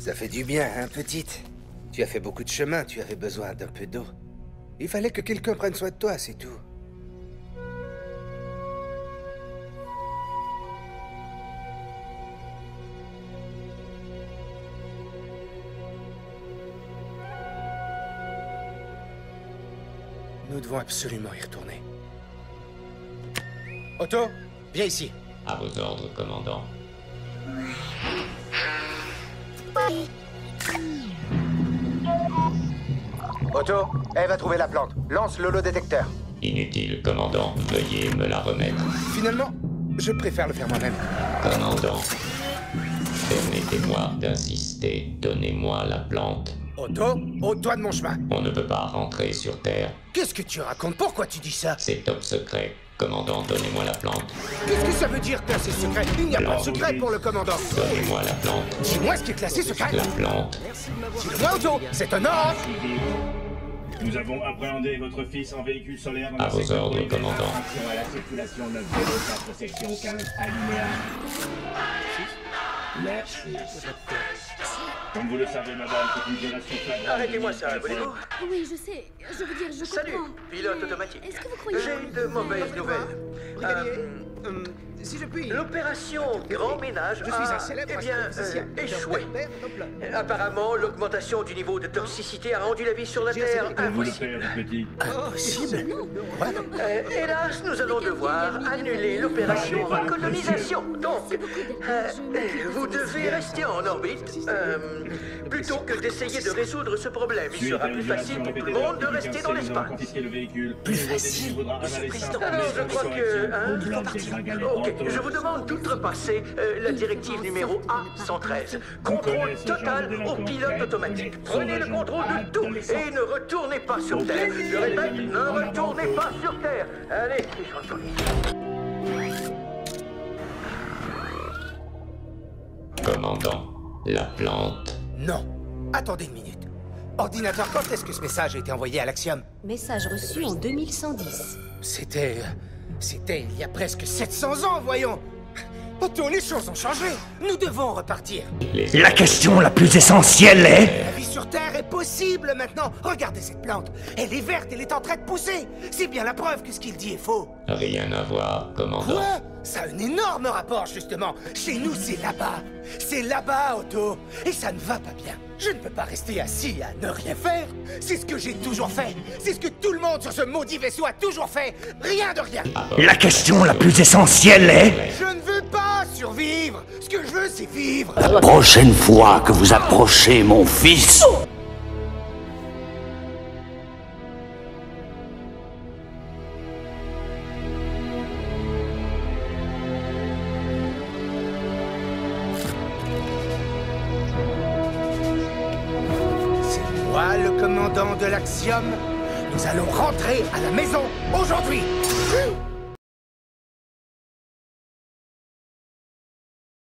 Ça fait du bien, hein, petite? Tu as fait beaucoup de chemin, tu avais besoin d'un peu d'eau. Il fallait que quelqu'un prenne soin de toi, c'est tout. Nous devons absolument y retourner. Otto, viens ici. À vos ordres, commandant. Otto, Eve a trouvé la plante. Lance l'holodétecteur. Inutile, commandant. Veuillez me la remettre. Finalement, je préfère le faire moi-même. Commandant, permettez-moi d'insister. Donnez-moi la plante. Otto, ôte-toi de mon chemin. On ne peut pas rentrer sur Terre. Qu'est-ce que tu racontes? Pourquoi tu dis ça? C'est top secret. Commandant, donnez-moi la plante. Qu'est-ce que ça veut dire, classé secret? Il n'y a pas de secret pour le commandant. Donnez-moi la plante. Dis-moi ce qui est classé secret. La plante. Dis-le-moi, Otto, c'est un ordre. Nous avons appréhendé votre fils en véhicule solaire dans À le vos secteur ordres, privé. commandant. Attention à la circulation 904, section 15, alinéa. Merci. Comme vous le savez, madame, c'est une violation flagrante. Arrêtez-moi ça, voulez-vous? Oui, je sais. Je veux dire, je Salut, comprends. pilote automatique. Est-ce que vous croyez... J'ai une de mauvaises nouvelles. Si je puis... L'opération Grand Ménage Je suis un célèbre échoué. Apparemment, l'augmentation du niveau de toxicité a rendu la vie sur la Terre Vous le impossible. père, petit. Impossible. Hélas, nous allons devoir annuler l'opération recolonisation. Donc, vous devez rester en orbite. Plutôt que d'essayer de résoudre ce problème, il sera plus facile pour tout le monde de rester dans l'espace. Plus facile. Alors, je crois que... hein, il faut partir. Ok, je vous demande d'outrepasser la directive numéro A113. Contrôle total au pilote automatique. Prenez le contrôle de tout et ne retournez pas sur Terre. Je répète, ne retournez pas sur Terre. Allez, Commandant, la plante. Non. Attendez une minute. Ordinateur, quand est-ce que ce message a été envoyé à l'Axiom? Message reçu en 2110. C'était il y a presque 700 ans, voyons. Otto, les choses ont changé. Nous devons repartir. La question la plus essentielle est... La vie sur Terre est possible maintenant. Regardez cette plante. Elle est verte, elle est en train de pousser. C'est bien la preuve que ce qu'il dit est faux. Rien à voir, commandant. Quoi? Ça a un énorme rapport, justement. Chez nous, c'est là-bas. C'est là-bas, Otto. Et ça ne va pas bien. Je ne peux pas rester assis à ne rien faire. C'est ce que j'ai toujours fait. C'est ce que tout le monde sur ce maudit vaisseau a toujours fait. Rien de rien. La question la plus essentielle est... Je ne veux pas survivre. Ce que je veux, c'est vivre. La prochaine fois que vous approchez mon fils... C'est moi le commandant de l'Axiom. Nous allons rentrer à la maison aujourd'hui.